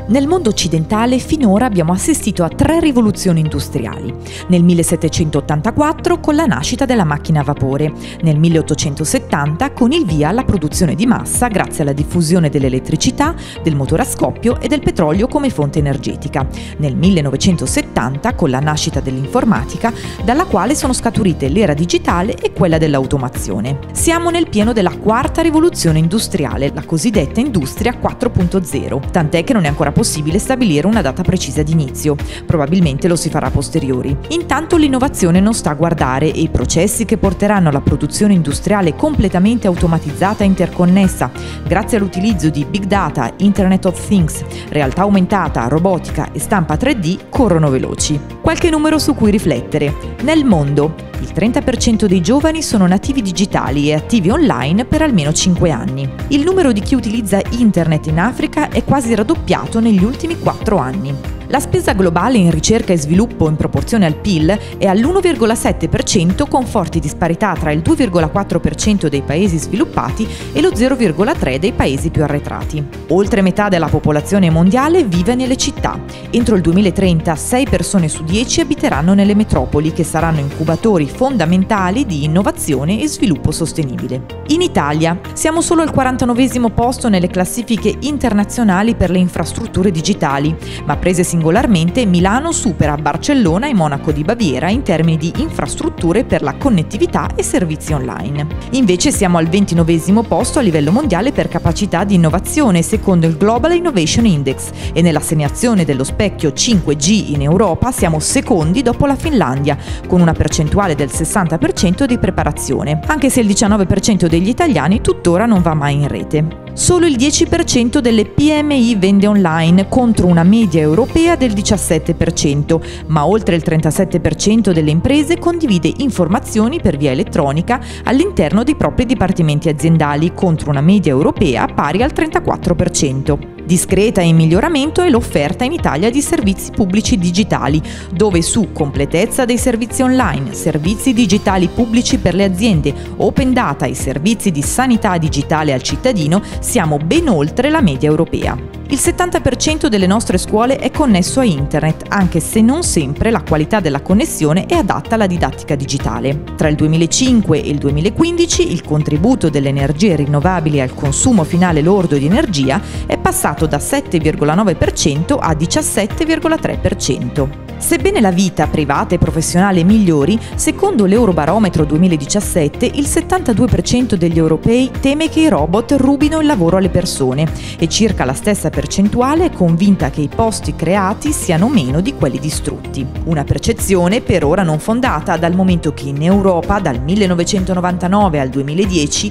Nel mondo occidentale finora abbiamo assistito a 3 rivoluzioni industriali. Nel 1784 con la nascita della macchina a vapore, nel 1870 con il via alla produzione di massa grazie alla diffusione dell'elettricità, del motore a scoppio e del petrolio come fonte energetica, nel 1970 con la nascita dell'informatica, dalla quale sono scaturite l'era digitale e quella dell'automazione. Siamo nel pieno della 4ª rivoluzione industriale, la cosiddetta Industria 4.0, tant'è che non è ancora possibile stabilire una data precisa di inizio. Probabilmente lo si farà a posteriori. Intanto l'innovazione non sta a guardare e i processi che porteranno alla produzione industriale completamente automatizzata e interconnessa, grazie all'utilizzo di Big Data, Internet of Things, realtà aumentata, robotica e stampa 3D, corrono veloci. Qualche numero su cui riflettere. Nel mondo, il 30% dei giovani sono nativi digitali e attivi online per almeno 5 anni. Il numero di chi utilizza Internet in Africa è quasi raddoppiato negli ultimi 4 anni. La spesa globale in ricerca e sviluppo in proporzione al PIL è all'1,7% con forti disparità tra il 2,4% dei paesi sviluppati e lo 0,3% dei paesi più arretrati. Oltre metà della popolazione mondiale vive nelle città. Entro il 2030 6 persone su 10 abiteranno nelle metropoli che saranno incubatori fondamentali di innovazione e sviluppo sostenibile. In Italia siamo solo al 49° posto nelle classifiche internazionali per le infrastrutture digitali, ma prese singolarmente Milano supera Barcellona e Monaco di Baviera in termini di infrastrutture per la connettività e servizi online. Invece siamo al 29° posto a livello mondiale per capacità di innovazione secondo il Global Innovation Index e nell'assegnazione dello specchio 5G in Europa siamo secondi dopo la Finlandia, con una percentuale del 60% di preparazione, anche se il 19% degli italiani tuttora non va mai in rete. Solo il 10% delle PMI vende online contro una media europea del 17%, ma oltre il 37% delle imprese condivide informazioni per via elettronica all'interno dei propri dipartimenti aziendali contro una media europea pari al 34%. Discreta e in miglioramento è l'offerta in Italia di servizi pubblici digitali, dove su completezza dei servizi online, servizi digitali pubblici per le aziende, open data e servizi di sanità digitale al cittadino siamo ben oltre la media europea. Il 70% delle nostre scuole è connesso a internet, anche se non sempre la qualità della connessione è adatta alla didattica digitale. Tra il 2005 e il 2015 il contributo delle energie rinnovabili al consumo finale lordo di energia è passato da 7,9% a 17,3%. Sebbene la vita privata e professionale migliori, secondo l'Eurobarometro 2017 il 72% degli europei teme che i robot rubino il lavoro alle persone e circa la stessa percentuale è convinta che i posti creati siano meno di quelli distrutti. Una percezione per ora non fondata, dal momento che in Europa dal 1999 al 2010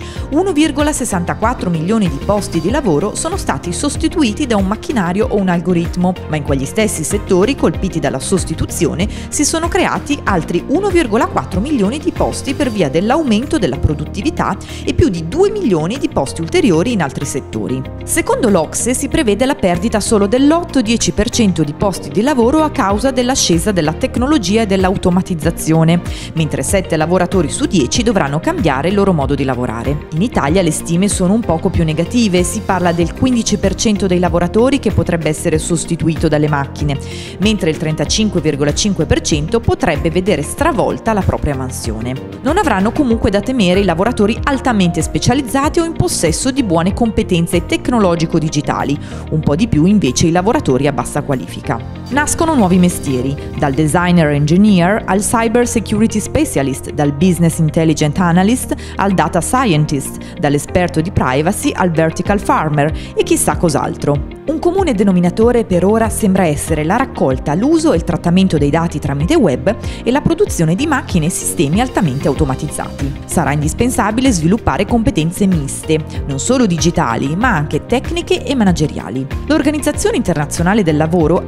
1,64 milioni di posti di lavoro sono stati sostituiti da un macchinario o un algoritmo, ma in quegli stessi settori colpiti dalla sostituzione si sono creati altri 1,4 milioni di posti per via dell'aumento della produttività e più di 2 milioni di posti ulteriori in altri settori. Secondo l'Ocse si prevede la perdita solo dell'8-10% di posti di lavoro a causa dell'ascesa della tecnologia e dell'automatizzazione, mentre 7 lavoratori su 10 dovranno cambiare il loro modo di lavorare. In Italia le stime sono un poco più negative, si parla del 15% dei lavoratori che potrebbe essere sostituito dalle macchine, mentre il 35,5% potrebbe vedere stravolta la propria mansione. Non avranno comunque da temere i lavoratori altamente specializzati o in possesso di buone competenze tecnologico-digitali, un po' di più invece i lavoratori a bassa qualifica. Nascono nuovi mestieri, dal designer engineer al cyber security specialist, dal business intelligent analyst al data scientist, dall'esperto di privacy al vertical farmer e chissà cos'altro. Un comune denominatore per ora sembra essere la raccolta, l'uso e il trattamento dei dati tramite web e la produzione di macchine e sistemi altamente automatizzati. Sarà indispensabile sviluppare competenze miste, non solo digitali, ma anche tecniche e manageriali. L'Organizzazione Internazionale del Lavoro ha fissato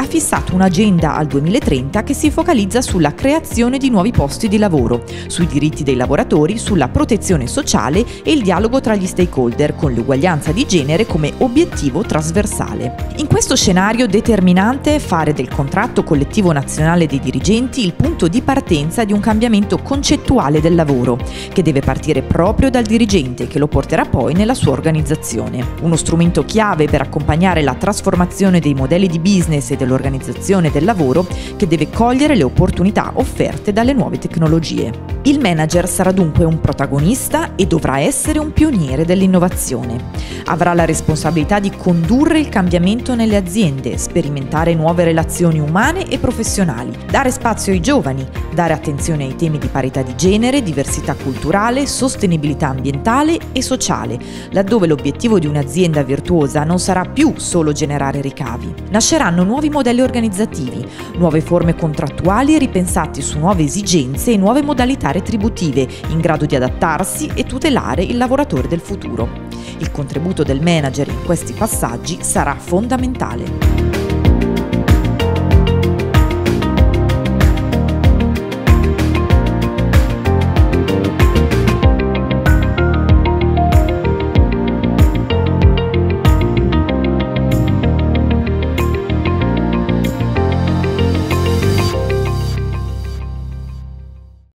elaborato un'agenda al 2030 che si focalizza sulla creazione di nuovi posti di lavoro, sui diritti dei lavoratori, sulla protezione sociale e il dialogo tra gli stakeholder, con l'uguaglianza di genere come obiettivo trasversale. In questo scenario determinante è fare del contratto collettivo nazionale dei dirigenti il punto di partenza di un cambiamento concettuale del lavoro, che deve partire proprio dal dirigente, che lo porterà poi nella sua organizzazione. Uno strumento chiave per accompagnare la trasformazione dei modelli di business e dell'organizzazione del lavoro, che deve cogliere le opportunità offerte dalle nuove tecnologie. Il manager sarà dunque un protagonista e dovrà essere un pioniere dell'innovazione. Avrà la responsabilità di condurre il cambiamento nelle aziende, sperimentare nuove relazioni umane e professionali, dare spazio ai giovani, dare attenzione ai temi di parità di genere, diversità culturale, sostenibilità ambientale e sociale, laddove l'obiettivo di un'azienda virtuosa non sarà più solo generare ricavi. Nasceranno nuovi modelli organizzativi, nuove forme contrattuali ripensati su nuove esigenze e nuove modalità retributive, in grado di adattarsi e tutelare il lavoratore del futuro. Il contributo del manager in questi passaggi sarà fondamentale.